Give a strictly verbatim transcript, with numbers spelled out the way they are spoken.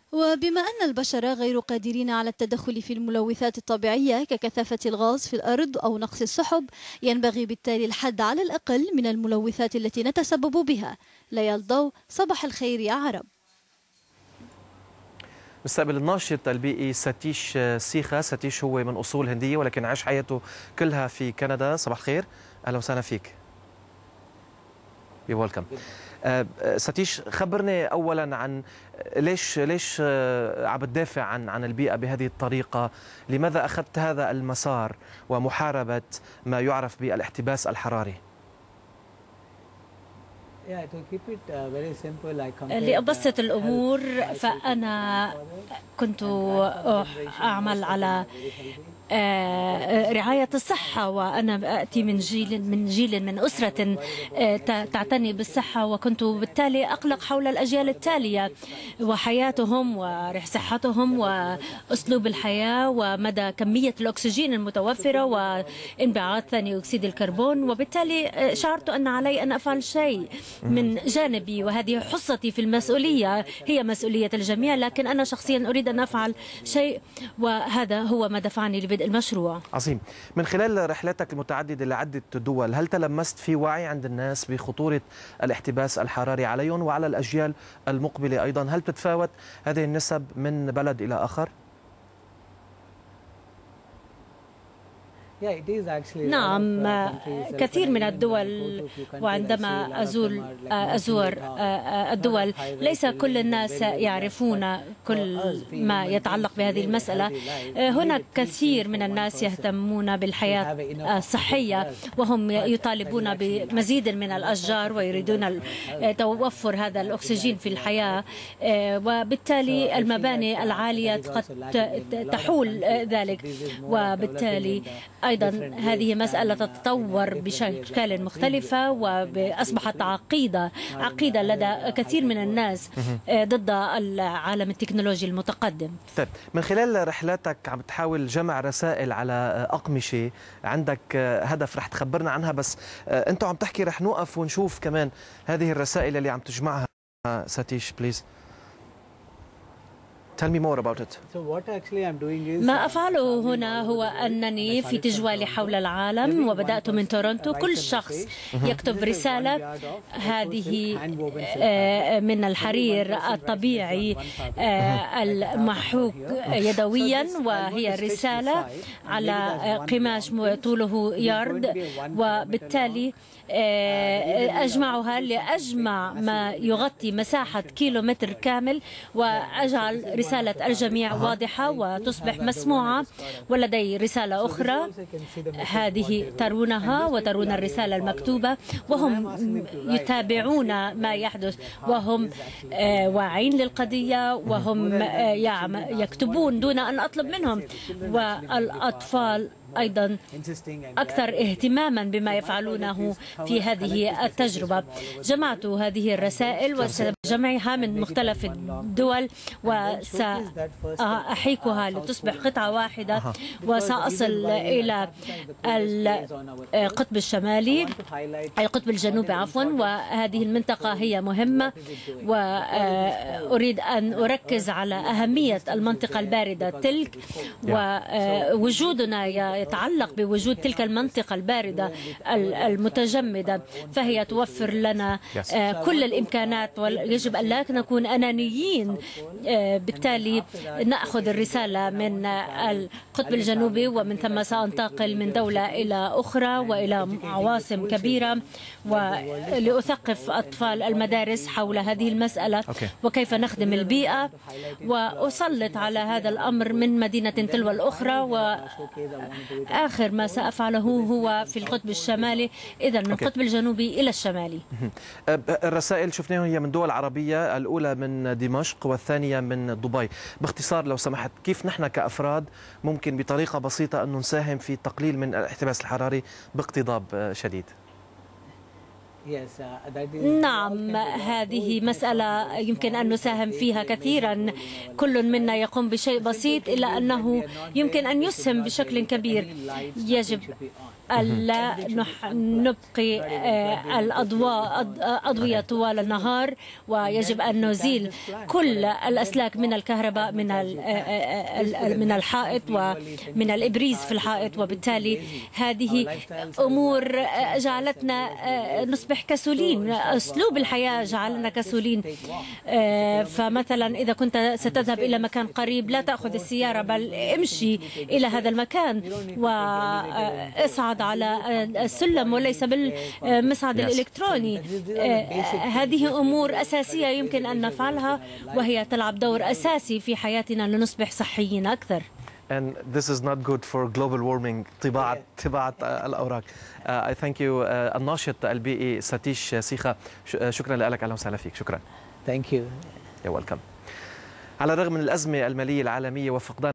وبما أن البشر غير قادرين على التدخل في الملوثات الطبيعية ككثافة الغاز في الأرض أو نقص السحب، ينبغي بالتالي الحد على الأقل من الملوثات التي نتسبب بها. ليال الضوء، صباح الخير يا عرب. مستقبل الناشط البيئي ساتيش سيخا. ساتيش هو من أصول هندية ولكن عاش حياته كلها في كندا. صباح الخير، أهلا وسهلا فيك. يو ويلكم. ساتيش، خبرني اولا عن ليش ليش عم بتدافع عن عن البيئه بهذه الطريقه؟ لماذا اخذت هذا المسار ومحاربه ما يعرف بالاحتباس الحراري؟ لأبسط الأمور، فأنا كنت أعمل على رعاية الصحة، وأنا أتي من جيل من جيل من أسرة تعتني بالصحة، وكنت بالتالي أقلق حول الأجيال التالية وحياتهم وصحتهم وأسلوب الحياة ومدى كمية الأكسجين المتوفرة وانبعاث ثاني أكسيد الكربون. وبالتالي شعرت أن علي أن أفعل شيء من جانبي، وهذه حصتي في المسؤولية، هي مسؤولية الجميع، لكن أنا شخصيا أريد أن أفعل شيء، وهذا هو ما دفعني لبدء المشروع. عظيم. من خلال رحلاتك المتعددة لعدة دول، هل تلمست في وعي عند الناس بخطورة الاحتباس الحراري عليهم وعلى الأجيال المقبلة أيضا؟ هل تتفاوت هذه النسب من بلد إلى آخر؟ نعم، كثير من الدول، وعندما أزور أزور الدول ليس كل الناس يعرفون كل ما يتعلق بهذه المسألة. هناك كثير من الناس يهتمون بالحياة الصحية، وهم يطالبون بمزيد من الأشجار ويريدون توفر هذا الأكسجين في الحياة، وبالتالي المباني العالية قد تحول ذلك، وبالتالي أيضا هذه مسألة تتطور بشكل مختلفة وأصبحت عقيدة عقيدة لدى كثير من الناس ضد العالم التكنولوجي المتقدم. طيب، من خلال رحلاتك عم تحاول جمع رسائل على أقمشة، عندك هدف رح تخبرنا عنها، بس أنتوا عم تحكي رح نوقف ونشوف كمان هذه الرسائل اللي عم تجمعها. ساتيش بليز. Tell me more about it. ما أفعله هنا هو أنني في تجوالي حول العالم، وبدأت من تورونتو. كل شخص يكتب رسالة، هذه من الحرير الطبيعي المحوك يدويا، وهي رسالة على قماش طوله يارد، وبالتالي أجمعها لأجمع ما يغطي مساحة كيلومتر كامل، وأجعل رسالة الجميع واضحة وتصبح مسموعة. ولدي رسالة أخرى، هذه ترونها وترون الرسالة المكتوبة، وهم يتابعون ما يحدث، وهم واعين للقضية، وهم يكتبون دون أن أطلب منهم. والأطفال أيضا أكثر اهتماما بما يفعلونه في هذه التجربة. جمعت هذه الرسائل وسأجمعها من مختلف الدول وسأحيكها لتصبح قطعة واحدة، وسأصل إلى القطب الشمالي القطب الجنوبي عفوا، وهذه المنطقة هي مهمة، وأريد أن أركز على أهمية المنطقة الباردة تلك، ووجودنا يتعلق بوجود تلك المنطقة الباردة المتجمدة، فهي توفر لنا كل الإمكانات، ويجب أن لا نكون أنانيين. بالتالي نأخذ الرسالة من القطب الجنوبي، ومن ثم سأنتقل من دولة إلى أخرى وإلى عواصم كبيرة، ولأثقف أطفال المدارس حول هذه المسألة وكيف نخدم البيئة، وأسلط على هذا الأمر من مدينة تلو الأخرى. وآخر ما سأفعله هو في القطب الشمالي، إذا من القطب الجنوبي إلى الشمالي. الرسائل شفناها هي من دول عربية، الأولى من دمشق والثانية من دبي. باختصار لو سمحت، كيف نحن كأفراد ممكن بطريقة بسيطة أن نساهم في التقليل من الاحتباس الحراري باقتضاب شديد؟ نعم، هذه مسألة يمكن أن نساهم فيها كثيرا. كل منا يقوم بشيء بسيط إلا أنه يمكن أن يسهم بشكل كبير. يجب ألا نبقي الأضواء أضوية طوال النهار، ويجب أن نزيل كل الأسلاك من الكهرباء من من الحائط ومن الإبريز في الحائط، وبالتالي هذه أمور جعلتنا نصبح كسولين. أسلوب الحياة جعلنا كسولين. فمثلا إذا كنت ستذهب إلى مكان قريب لا تأخذ السيارة بل امشي إلى هذا المكان واصعد على السلم وليس بالمصعد الإلكتروني. هذه أمور أساسية يمكن أن نفعلها، وهي تلعب دور أساسي في حياتنا لنصبح صحيين أكثر. And this is not good for global warming. طباعة طباعة الأوراق. I thank you. الناشط البيئي ساتيش سيخا، شكرا لك. أهلا وسهلا فيك. شكرا. Thank you. You're welcome. على الرغم من الأزمة المالية العالمية وفقدان